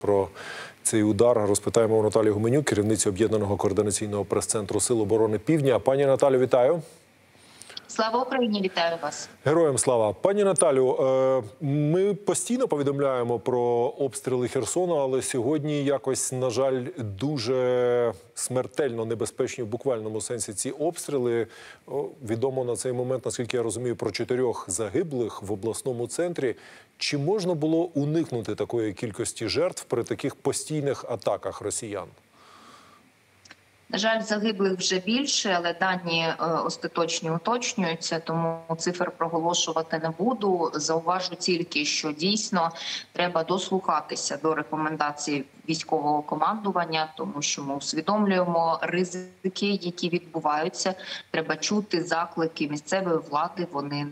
про цей удар розпитаємо у Наталії Гуменюк, керівниці Об'єднаного координаційного прес-центру Сил оборони Півдня. Пані Наталю, вітаю. Слава Україні, вітаю вас. Героям слава. Пані Наталю, ми постійно повідомляємо про обстріли Херсону, але сьогодні якось, на жаль, дуже смертельно небезпечні в буквальному сенсі ці обстріли. Відомо на цей момент, наскільки я розумію, про 4 загиблих в обласному центрі. Чи можна було уникнути такої кількості жертв при таких постійних атаках росіян? На жаль, загиблих вже більше, але дані остаточні уточнюються, тому цифр проголошувати не буду. Зауважу тільки, що дійсно треба дослухатися до рекомендацій військового командування, тому що ми усвідомлюємо ризики, які відбуваються. Треба чути заклики місцевої влади, вони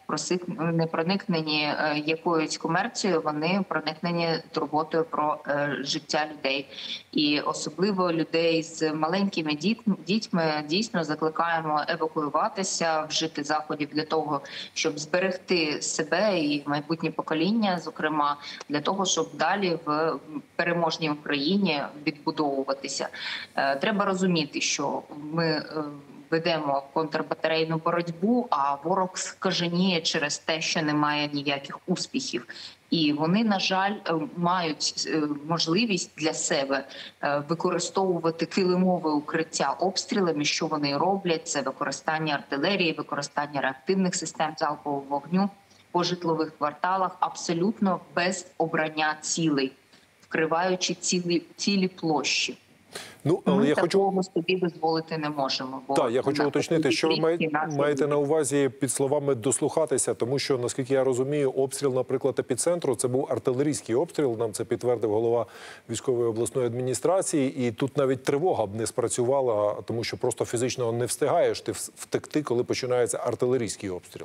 не проникнені якоюсь комерцією, вони проникнені турботою про життя людей. І особливо людей з маленькими дітьми дійсно закликаємо евакуюватися, вжити заходів для того, щоб зберегти себе і майбутнє покоління, зокрема, для того, щоб далі в переможній Україні відбудовуватися. Треба розуміти, що ми ведемо контрбатарейну боротьбу, а ворог скаженіє через те, що немає ніяких успіхів. І вони, на жаль, мають можливість для себе використовувати килимове укриття обстрілами. Що вони роблять? Це використання артилерії, використання реактивних систем залпового вогню по житлових кварталах, абсолютно без обрання цілей, вкриваючи цілі площі. Але я такого собі дозволити не можемо. Так, я хочу уточнити, що ви маєте на увазі під словами «дослухатися», тому що, наскільки я розумію, обстріл, наприклад, епіцентру – це був артилерійський обстріл, нам це підтвердив голова військової обласної адміністрації, і тут навіть тривога б не спрацювала, тому що просто фізично не встигаєш ти втекти, коли починається артилерійський обстріл.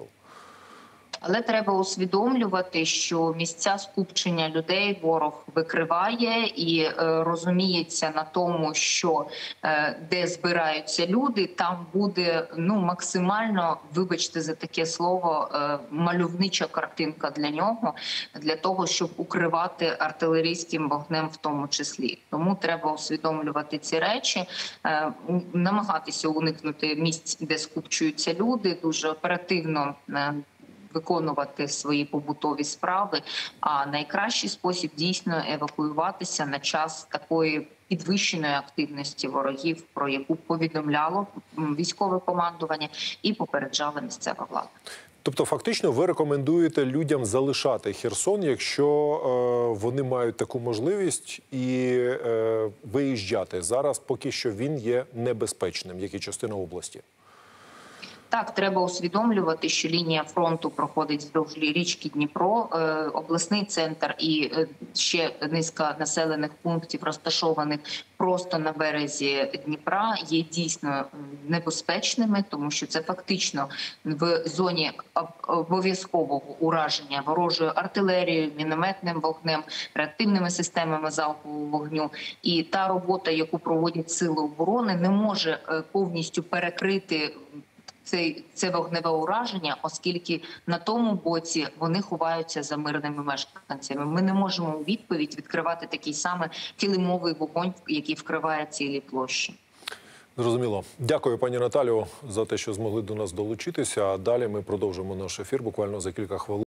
Але треба усвідомлювати, що місця скупчення людей ворог викриває і розуміється на тому, що де збираються люди, там буде максимально, вибачте за таке слово, мальовнича картинка для нього, для того, щоб укривати артилерійським вогнем в тому числі. Тому треба усвідомлювати ці речі, намагатися уникнути місць, де скупчуються люди, дуже оперативно виконувати свої побутові справи, а найкращий спосіб дійсно евакуюватися на час такої підвищеної активності ворогів, про яку повідомляло військове командування і попереджала місцева влада. Тобто, фактично, ви рекомендуєте людям залишати Херсон, якщо вони мають таку можливість, і виїжджати. Зараз поки що він є небезпечним, як і частина області. Так, треба усвідомлювати, що лінія фронту проходить вздовж річки Дніпро, обласний центр і ще низка населених пунктів, розташованих просто на березі Дніпра, є дійсно небезпечними, тому що це фактично в зоні обов'язкового ураження ворожою артилерією, мінометним вогнем, реактивними системами залпового вогню. І та робота, яку проводять сили оборони, не може повністю перекрити це вогневе ураження, оскільки на тому боці вони ховаються за мирними мешканцями. Ми не можемо у відповідь відкривати такий саме килимовий вогонь, який вкриває цілі площі. Зрозуміло. Дякую, пані Наталю, за те, що змогли до нас долучитися. А далі ми продовжимо наш ефір буквально за кілька хвилин.